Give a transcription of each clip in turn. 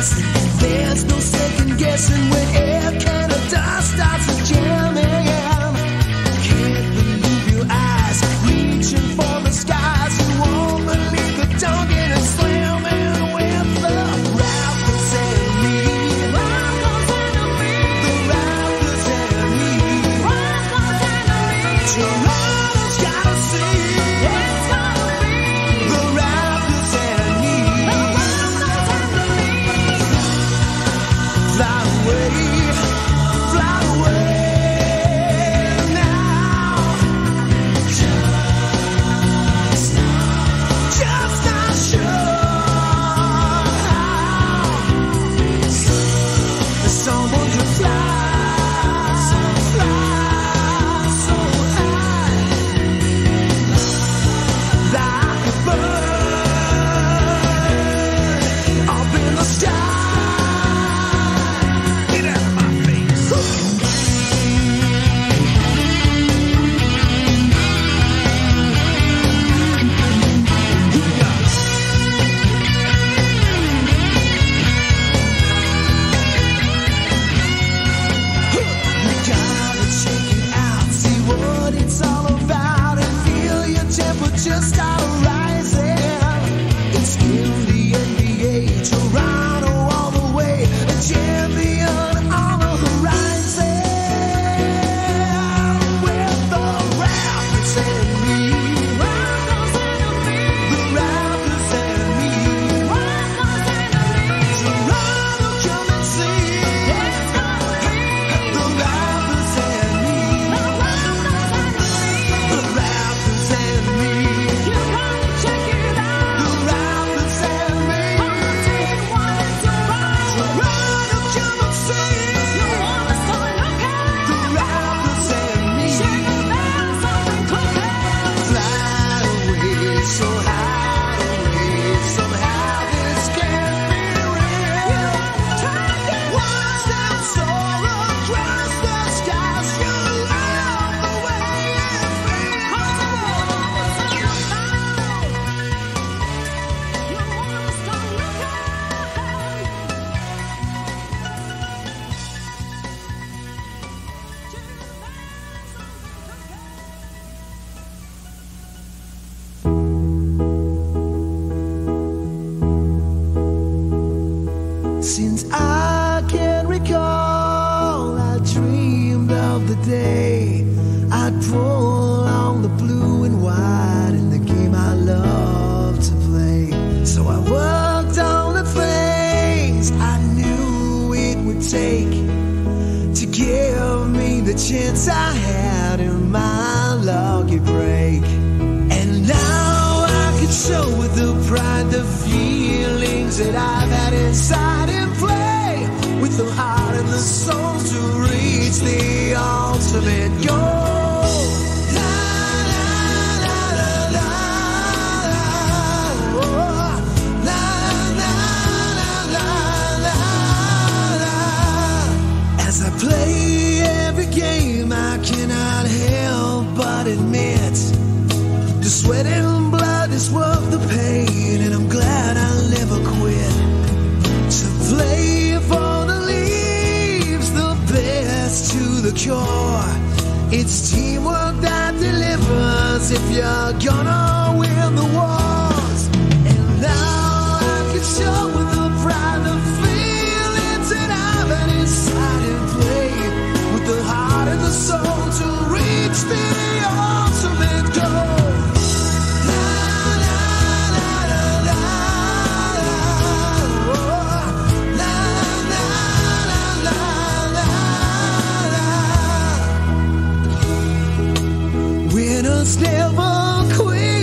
Winners never quit.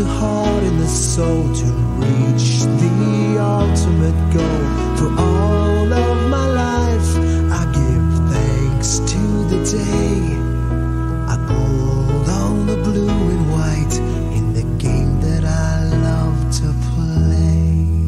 the heart and the soul to reach the ultimate goal. For all of my life I give thanks to the day I pulled on the blue and white in the game that I love to play.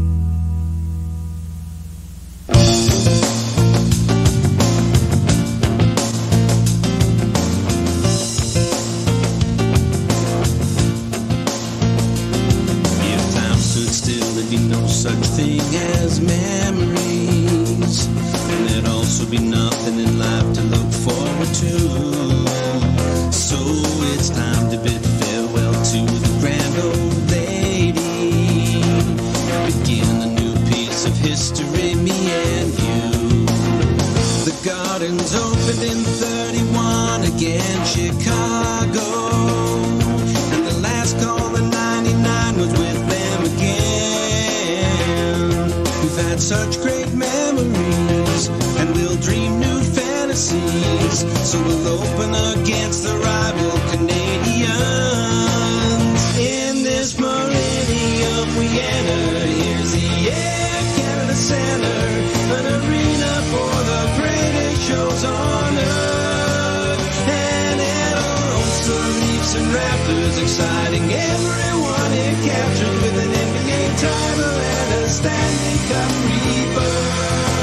If time stood still, there'd be no such thing as memories, and there'd also be nothing in life to look forward to. So it's time to bid farewell to the grand old lady, begin a new piece of history, me and you. The gardens opened in 31 again, Chicago, and the last call in 99 was with them again. We've had such great memories, and we'll dream new fantasies, so we'll open against the rival Canadians. In this millennium we enter, here's the Air Canada Centre, an arena for the greatest shows on earth. And it all owns the Leafs and Raptors, exciting everyone it captures with an NBA title and a Stanley Cup rebirth.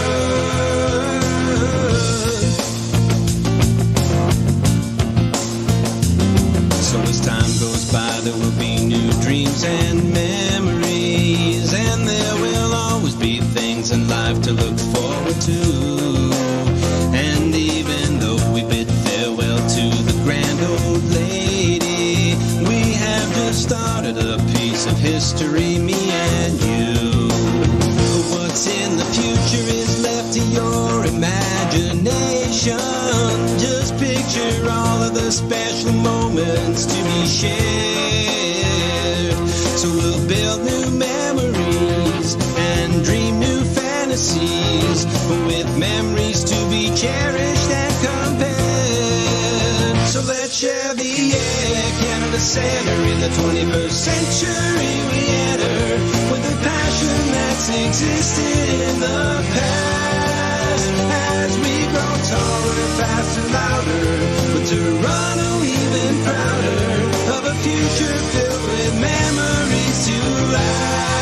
So as time goes by, there will be new dreams and memories, and there will always be things in life to look forward to. And even though we bid farewell to the grand old lady, we have just started a piece of history, me and you. What's in the future is left to your imagination. Just picture all of the special moments to be shared. So we'll build new memories and dream new fantasies, with memories to be cherished and compared. So let's share the Air Canada Centre in the 21st century we enter, with a passion that's existed in the past. As we grow taller, faster, louder, with Toronto even prouder of a future filled with memories to last.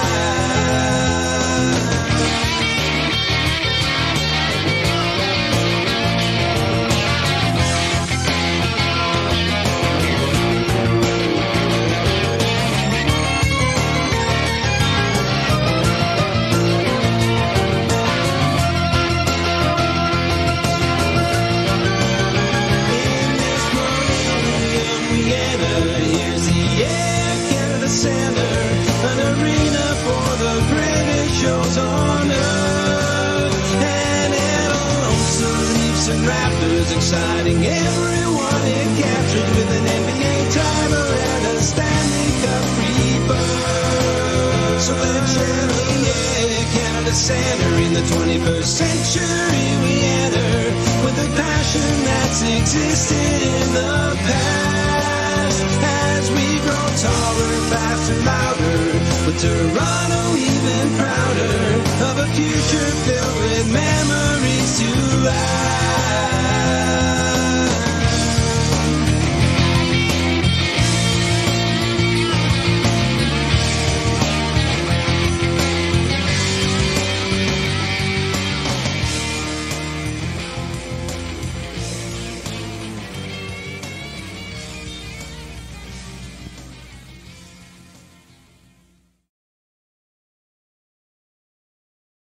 Here's the Air Canada Centre, an arena for the greatest shows on earth. And it all owns the Leafs and Raptors, exciting everyone it captures with an NBA title and a Stanley Cup rebirth. So let's share the Air Canada Centre in the 21st century we enter, with a passion that's existed in the past. As we grow taller, faster, louder, with Toronto even prouder of a future filled with